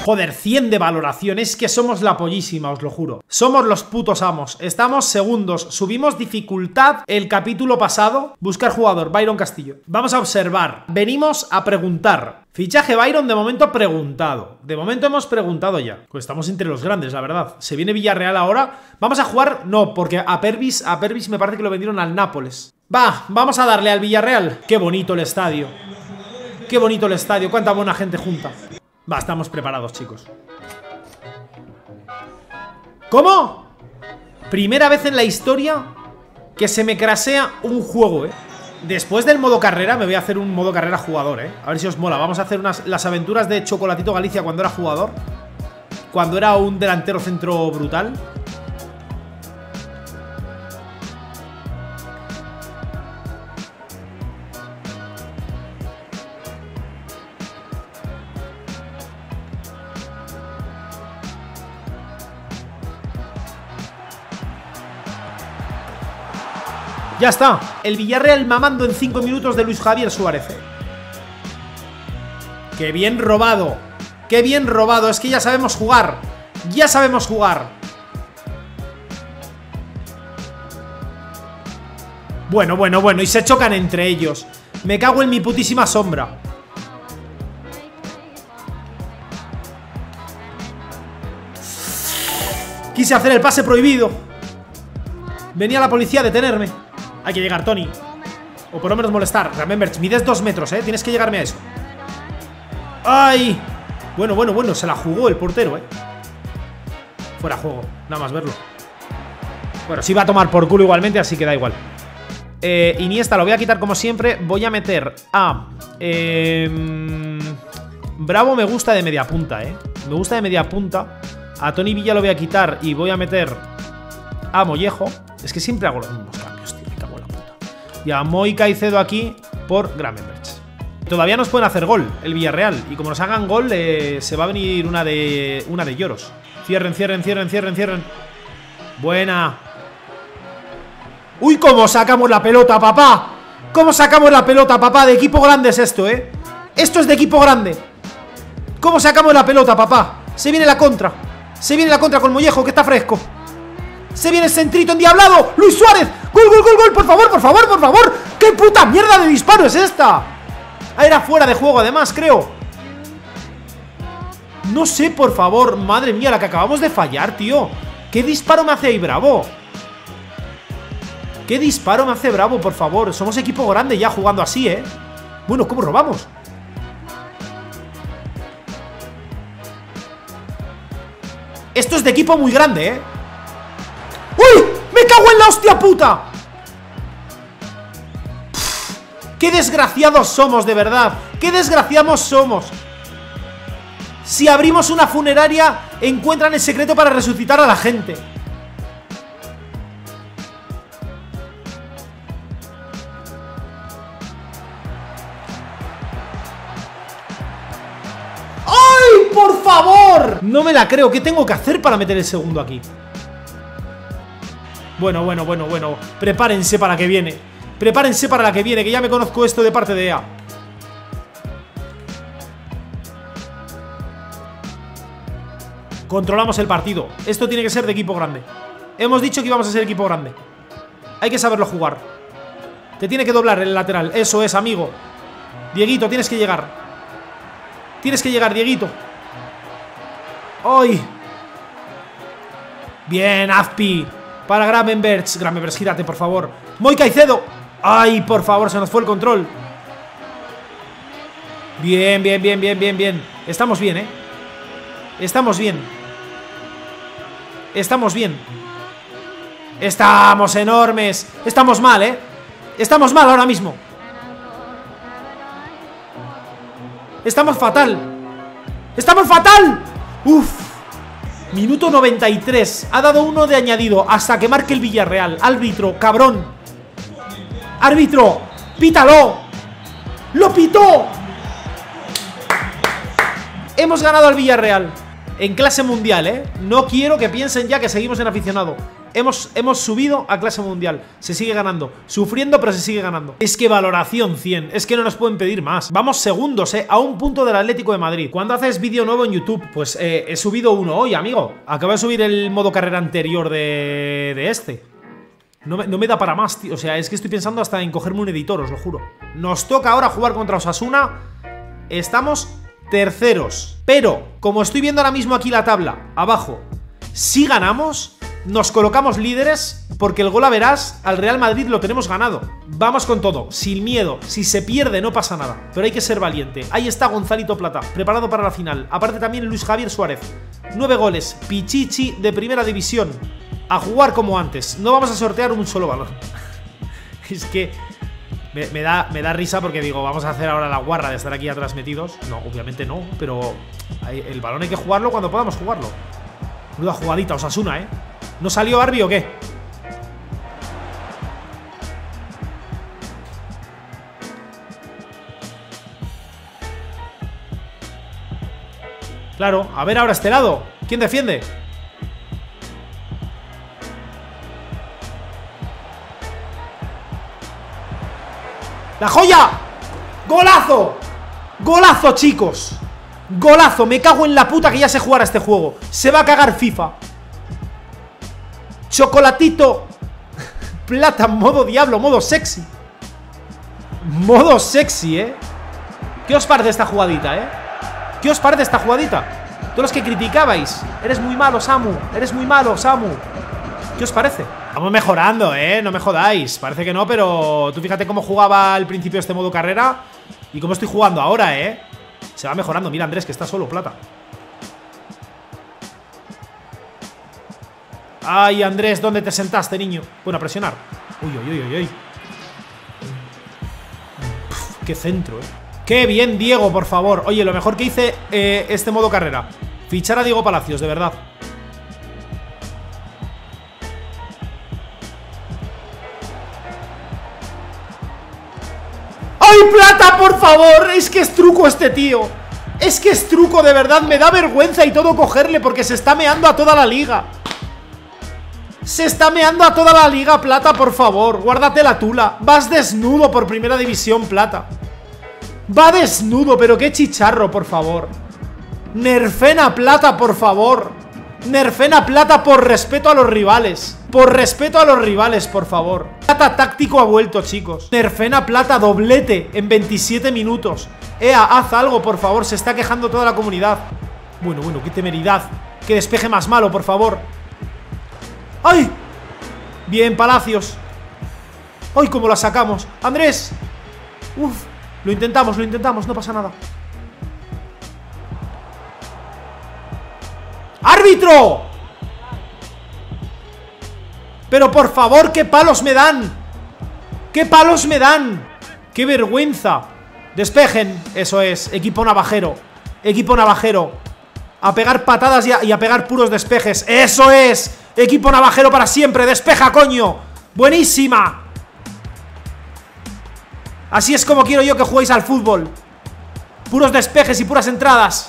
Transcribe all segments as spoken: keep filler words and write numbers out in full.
Joder, cien de valoración. Es que somos la pollísima, os lo juro. Somos los putos amos. Estamos segundos. Subimos dificultad el capítulo pasado. Buscar jugador, Byron Castillo. Vamos a observar. Venimos a preguntar. Fichaje Byron, de momento preguntado. De momento hemos preguntado ya. Pues estamos entre los grandes, la verdad. Se viene Villarreal ahora. Vamos a jugar... No, porque a Pervis, a Pervis me parece que lo vendieron al Nápoles. Va, vamos a darle al Villarreal. Qué bonito el estadio. Qué bonito el estadio. Cuánta buena gente junta. Va, estamos preparados, chicos. ¿Cómo? Primera vez en la historia que se me crasea un juego, eh. Después del modo carrera me voy a hacer un modo carrera jugador, eh. A ver si os mola. Vamos a hacer unas, las aventuras de Chocolatito Galicia cuando era jugador. Cuando era un delantero centro brutal. Ya está, el Villarreal mamando en cinco minutos de Luis Javier Suárez. Qué bien robado. Qué bien robado, es que ya sabemos jugar. Ya sabemos jugar. Bueno, bueno, bueno, y se chocan entre ellos. Me cago en mi putísima sombra. Quise hacer el pase prohibido. Venía la policía a detenerme. Hay que llegar, Tony. O por lo menos molestar. Remember, mides dos metros, eh. Tienes que llegarme a eso. ¡Ay! Bueno, bueno, bueno. Se la jugó el portero, eh. Fuera juego. Nada más verlo. Bueno, sí va a tomar por culo igualmente, así que da igual. Eh, Iniesta lo voy a quitar como siempre. Voy a meter a... Eh, Bravo me gusta de media punta, eh. Me gusta de media punta. A Tony Villa lo voy a quitar y voy a meter a Mollejo. Es que siempre hago los mismos cambios, tío. Me cago en la puta. Y a Moi Caicedo aquí por Gravenberch. Todavía nos pueden hacer gol el Villarreal. Y como nos hagan gol, eh, se va a venir una de una de lloros. Cierren, cierren, cierren, cierren, cierren. Buena. ¡Uy, cómo sacamos la pelota, papá! ¿Cómo sacamos la pelota, papá? De equipo grande es esto, ¿eh? Esto es de equipo grande. ¿Cómo sacamos la pelota, papá? Se viene la contra. Se viene la contra con Mollejo, que está fresco. Se viene el centrito endiablado. ¡Luis Suárez! ¡Gol, gol, gol, gol! ¡Por favor, por favor, por favor! ¡Qué puta mierda de disparo es esta! Ah, era fuera de juego, además, creo. No sé, por favor. Madre mía, la que acabamos de fallar, tío. ¿Qué disparo me hace ahí Bravo? ¿Qué disparo me hace Bravo, por favor? Somos equipo grande ya jugando así, ¿eh? Bueno, ¿cómo robamos? Esto es de equipo muy grande, ¿eh? ¡Uy! ¡Me cago en la hostia puta! Pff, ¡qué desgraciados somos, de verdad! ¡Qué desgraciados somos! Si abrimos una funeraria, encuentran el secreto para resucitar a la gente. ¡Ay, por favor! No me la creo. ¿Qué tengo que hacer para meter el segundo aquí? Bueno, bueno, bueno, bueno. Prepárense para que viene. Prepárense para la que viene, que ya me conozco esto de parte de E A. Controlamos el partido. Esto tiene que ser de equipo grande. Hemos dicho que íbamos a ser equipo grande. Hay que saberlo jugar. Te tiene que doblar el lateral. Eso es, amigo. Dieguito, tienes que llegar. Tienes que llegar, Dieguito. ¡Ay! Bien, Azpi. Para Gravenberch. Gravenberch, gírate, por favor. Moi Caicedo. ¡Ay, por favor! Se nos fue el control. Bien, bien, bien, bien, bien, bien. Estamos bien, ¿eh? Estamos bien. Estamos bien. Estamos enormes. Estamos mal, ¿eh? Estamos mal ahora mismo. Estamos fatal. ¡Estamos fatal! ¡Uf! Minuto noventa y tres. Ha dado uno de añadido hasta que marque el Villarreal. Árbitro, cabrón. Árbitro, pítalo. ¡Lo pitó! Hemos ganado al Villarreal. En clase mundial, ¿eh? No quiero que piensen ya que seguimos en aficionado. hemos, hemos subido a clase mundial. Se sigue ganando, sufriendo pero se sigue ganando. Es que valoración cien, es que no nos pueden pedir más. Vamos segundos, eh, a un punto del Atlético de Madrid. ¿Cuándo haces vídeo nuevo en YouTube? Pues eh, he subido uno hoy, amigo. Acabo de subir el modo carrera anterior de, de este. No me, no me da para más, tío. O sea, es que estoy pensando hasta en cogerme un editor, os lo juro. Nos toca ahora jugar contra Osasuna. Estamos terceros. Pero, como estoy viendo ahora mismo aquí la tabla, abajo, si ganamos, nos colocamos líderes, porque el gol a verás al Real Madrid lo tenemos ganado. Vamos con todo, sin miedo. Si se pierde no pasa nada, pero hay que ser valiente. Ahí está Gonzalito Plata, preparado para la final. Aparte también Luis Javier Suárez. Nueve goles, Pichichi de primera división. A jugar como antes. No vamos a sortear un solo balón. Es que me, me, da, me da risa porque digo, vamos a hacer ahora la guarra de estar aquí atrás metidos. No, obviamente no, pero hay, el balón hay que jugarlo cuando podamos jugarlo. Menuda jugadita, Osasuna, ¿eh? ¿No salió Arbi o qué? Claro, a ver ahora este lado. ¿Quién defiende? ¡La joya! ¡Golazo! ¡Golazo, chicos! ¡Golazo! Me cago en la puta que ya sé jugar a este juego. Se va a cagar FIFA. Chocolatito Plata, modo diablo, modo sexy. Modo sexy, ¿eh? ¿Qué os parece esta jugadita, eh? ¿Qué os parece esta jugadita? Todos los que criticabais. Eres muy malo, Samu. Eres muy malo, Samu. ¿Qué os parece? Vamos mejorando, ¿eh? No me jodáis. Parece que no, pero tú fíjate cómo jugaba al principio este modo carrera y cómo estoy jugando ahora, ¿eh? Se va mejorando. Mira, Andrés, que está solo, Plata. Ay, Andrés, ¿dónde te sentaste, niño? Bueno, a presionar. Uy, uy, uy, uy, uy. Pff, qué centro, ¿eh? Qué bien, Diego, por favor. Oye, lo mejor que hice eh, este modo carrera. Fichar a Diego Palacios, de verdad. ¡Ay, Plata, por favor! Es que es truco este tío. Es que es truco, de verdad. Me da vergüenza y todo cogerle porque se está meando a toda la liga. Se está meando a toda la liga, Plata, por favor. Guárdate la tula. Vas desnudo por primera división, Plata. Va desnudo, pero qué chicharro, por favor. Nerfena Plata, por favor. Nerfena Plata por respeto a los rivales. Por respeto a los rivales, por favor. Plata táctico ha vuelto, chicos. Nerfena Plata, doblete en veintisiete minutos. Ea, haz algo, por favor. Se está quejando toda la comunidad. Bueno, bueno, qué temeridad. Que despeje más malo, por favor. ¡Ay! Bien, Palacios. ¡Ay, cómo la sacamos! ¡Andrés! ¡Uf! Lo intentamos, lo intentamos, no pasa nada. ¡Árbitro! Pero por favor, ¿qué palos me dan? ¿Qué palos me dan? ¡Qué vergüenza! Despejen, eso es, equipo navajero. Equipo navajero. A pegar patadas y a, y a pegar puros despejes. ¡Eso es! Equipo navajero para siempre, despeja, coño. Buenísima. Así es como quiero yo que juguéis al fútbol. Puros despejes y puras entradas.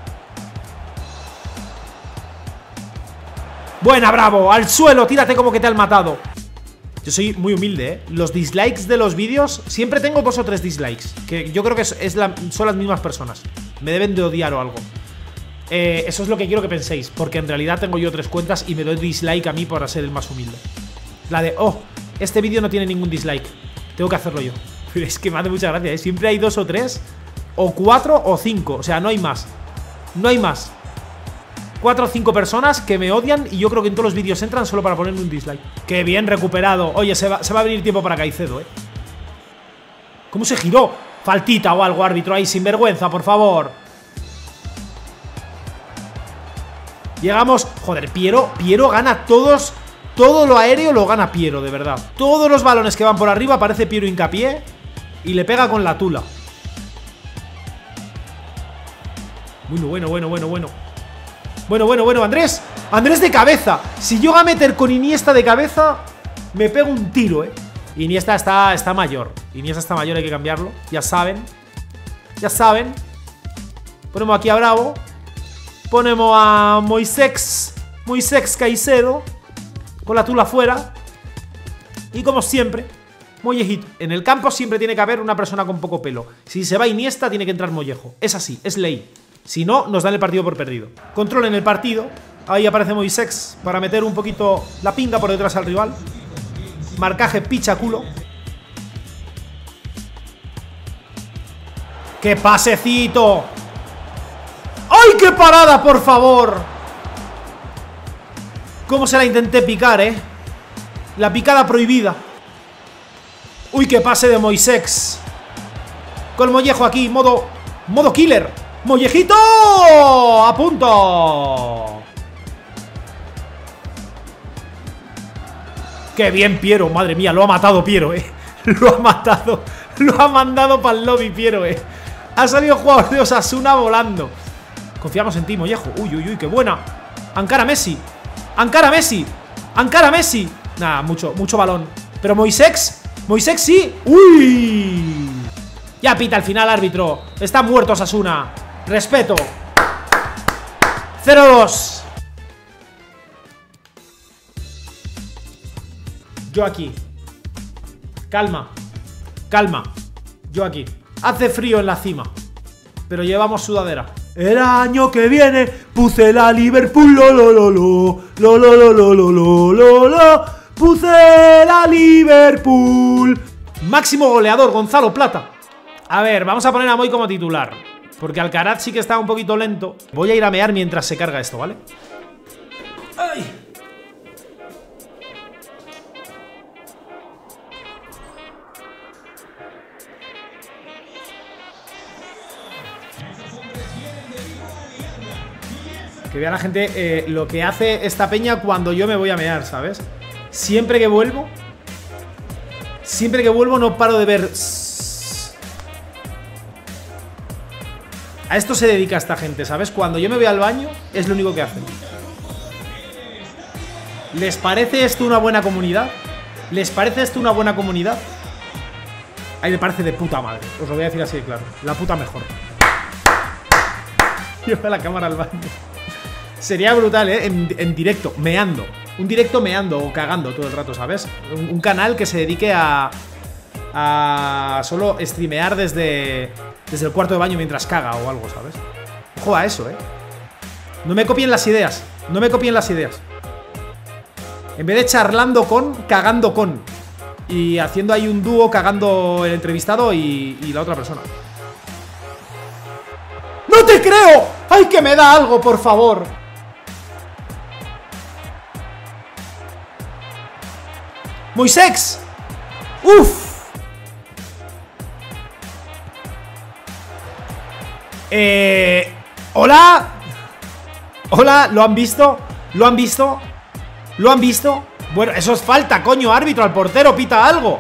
Buena, bravo, al suelo, tírate como que te han matado. Yo soy muy humilde, ¿eh? Los dislikes de los vídeos, siempre tengo dos o tres dislikes, que yo creo que es, es la, son las mismas personas. Me deben de odiar o algo. Eh, eso es lo que quiero que penséis, porque en realidad tengo yo tres cuentas y me doy dislike a mí para ser el más humilde. La de, oh, este vídeo no tiene ningún dislike, tengo que hacerlo yo. Es que me hace mucha gracia, ¿eh? Siempre hay dos o tres, o cuatro o cinco, o sea, no hay más. No hay más. Cuatro o cinco personas que me odian y yo creo que en todos los vídeos entran solo para ponerme un dislike. ¡Qué bien recuperado! Oye, se va, se va a venir tiempo para Caicedo, ¿eh? ¿Cómo se giró? Faltita o algo, árbitro, ahí, sin vergüenza, por favor. Llegamos... Joder, Piero, Piero gana todos... Todo lo aéreo lo gana Piero, de verdad. Todos los balones que van por arriba aparece Piero hincapié y le pega con la tula. Bueno, bueno, bueno, bueno, bueno. Bueno, bueno, bueno, Andrés. Andrés de cabeza. Si yo voy a meter con Iniesta de cabeza, me pego un tiro, eh. Iniesta está, está mayor. Iniesta está mayor, hay que cambiarlo. Ya saben. Ya saben. Ponemos aquí a Bravo. Ponemos a Moisés Moisés Caicedo. con la tula fuera. Y como siempre, Mollejito. En el campo siempre tiene que haber una persona con poco pelo. Si se va Iniesta, tiene que entrar Mollejo. Es así, es ley. Si no, nos dan el partido por perdido. Control en el partido. Ahí aparece Moisex para meter un poquito la pinga por detrás al rival. Marcaje picha culo. ¡Qué pasecito! ¡Ay, qué parada, por favor! ¿Cómo se la intenté picar, eh? La picada prohibida. ¡Uy, qué pase de Moisex! Con Mollejo aquí, modo... Modo killer. ¡Mollejito! ¡A punto! ¡Qué bien, Piero! Madre mía, lo ha matado Piero, eh. Lo ha matado. Lo ha mandado para el lobby, Piero, eh. Ha salido jugador de Osasuna volando. Confiamos en ti, Mollejo. Uy, uy, uy, qué buena. Ankara Messi. Ankara Messi. Ankara Messi. Nah, mucho, mucho balón. Pero Moisex. Moisex sí. Uy. Ya pita al final, árbitro. Está muerto Osasuna. Respeto. cero dos. Yo aquí. Calma. Calma. Yo aquí. Hace frío en la cima, pero llevamos sudadera. El año que viene puse la Liverpool, lo lo lo lo lo lo lo lo lo lo lo lo puse la Liverpool. Máximo goleador, Gonzalo Plata. A ver, vamos a poner a Moy como titular, porque Alcaraz sí que está un poquito lento. Voy a ir a mear mientras se carga esto, ¿vale? ¡Ay! Que vea la gente eh, lo que hace esta peña cuando yo me voy a mear, ¿sabes? Siempre que vuelvo Siempre que vuelvo no paro de ver. A esto se dedica esta gente, ¿sabes? Cuando yo me voy al baño es lo único que hacen. ¿Les parece esto una buena comunidad? ¿Les parece esto una buena comunidad? A mí me parece de puta madre. Os lo voy a decir así de claro. La puta mejor. Lleva la cámara al baño. Sería brutal, ¿eh? En, en directo, meando. Un directo meando o cagando todo el rato, ¿sabes? Un, un canal que se dedique a... A solo streamear desde... Desde el cuarto de baño mientras caga o algo, ¿sabes? Ojo a eso, ¿eh? No me copien las ideas. No me copien las ideas. En vez de charlando con, cagando con. Y haciendo ahí un dúo cagando el entrevistado y, y la otra persona. ¡No te creo! ¡Ay, que me da algo, por favor! ¡Moisex! ¡Uf! Eh... ¿Hola? ¿Hola? ¿Lo han visto? ¿Lo han visto? ¿Lo han visto? Bueno, eso es falta, coño, árbitro, al portero, pita algo.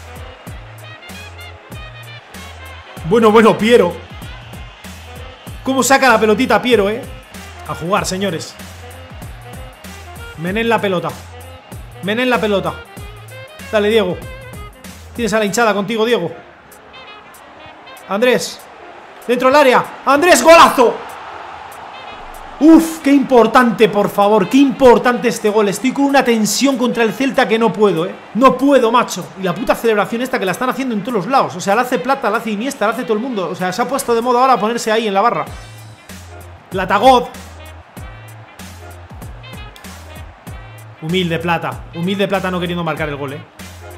Bueno, bueno, Piero. ¿Cómo saca la pelotita Piero, eh? A jugar, señores. Menen la pelota. Menen la pelota. Dale, Diego. Tienes a la hinchada contigo, Diego. Andrés. Dentro del área. Andrés, golazo. Uf, qué importante, por favor. Qué importante este gol. Estoy con una tensión contra el Celta que no puedo, eh. No puedo, macho. Y la puta celebración esta que la están haciendo en todos los lados. O sea, la hace Plata, la hace Iniesta, la hace todo el mundo. O sea, se ha puesto de moda ahora ponerse ahí en la barra. Platagod. Humilde Plata. Humilde Plata no queriendo marcar el gol, eh.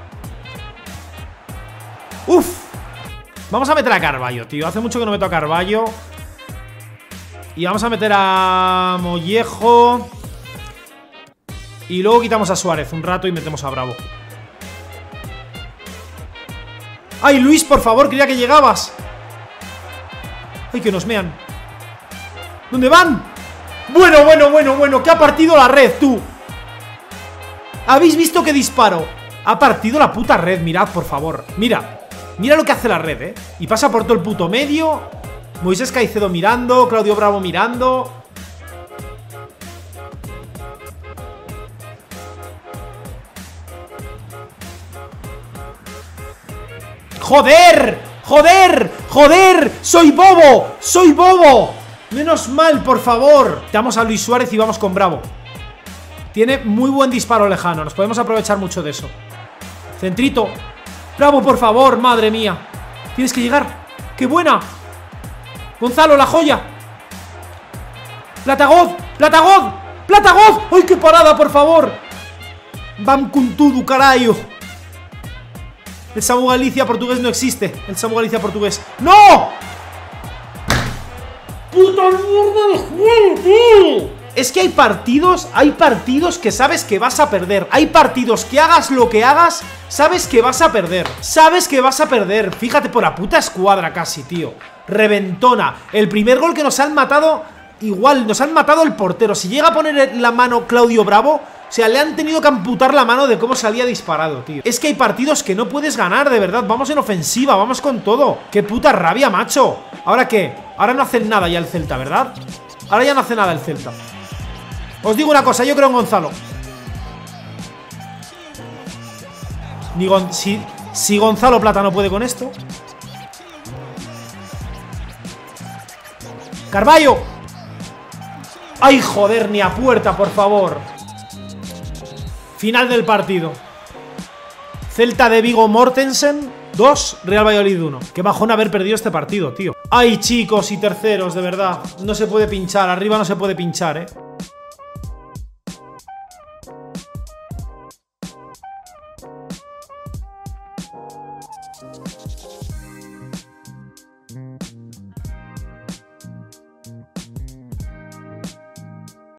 Uf. Vamos a meter a Carballo, tío. Hace mucho que no meto a Carballo. Y vamos a meter a Mollejo. Y luego quitamos a Suárez un rato y metemos a Bravo. ¡Ay, Luis, por favor! Creía que llegabas. ¡Ay, que nos mean! ¿Dónde van? Bueno, bueno, bueno, bueno. Que ha partido la red, tú. ¿Habéis visto qué disparo? Ha partido la puta red, mirad, por favor. Mira. Mira lo que hace la red, eh. Y pasa por todo el puto medio. Moisés Caicedo mirando, Claudio Bravo mirando. ¡Joder! ¡Joder! ¡Joder! ¡Soy bobo! ¡Soy bobo! Menos mal, por favor. Damos a Luis Suárez y vamos con Bravo. Tiene muy buen disparo lejano. Nos podemos aprovechar mucho de eso. Centrito. Bravo, por favor, madre mía. Tienes que llegar. ¡Qué buena! Gonzalo, la joya. Platagoz, Platagoz, Platagoz. ¡Ay, qué parada, por favor! Vam con todo, carayo. El Samu Galicia portugués no existe. El Samu Galicia portugués. ¡No! ¡Puta mierda de juego, tío! Es que hay partidos, hay partidos que sabes que vas a perder. Hay partidos que hagas lo que hagas, sabes que vas a perder. Sabes que vas a perder. Fíjate, por la puta escuadra casi, tío. Reventona. El primer gol que nos han matado, igual, nos han matado el portero. Si llega a poner la mano Claudio Bravo, o sea, le han tenido que amputar la mano de cómo salía disparado, tío. Es que hay partidos que no puedes ganar, de verdad. Vamos en ofensiva, vamos con todo. ¡Qué puta rabia, macho! ¿Ahora qué? Ahora no hacen nada ya el Celta, ¿verdad? Ahora ya no hace nada el Celta. Os digo una cosa, yo creo en Gonzalo. Ni Gon si, si Gonzalo Plata no puede con esto. Carballo. Ay, joder, ni a puerta, por favor. Final del partido. Celta de Vigo Mortensen dos, Real Valladolid uno. Qué bajón haber perdido este partido, tío. Ay, chicos y terceros, de verdad. No se puede pinchar, arriba no se puede pinchar, eh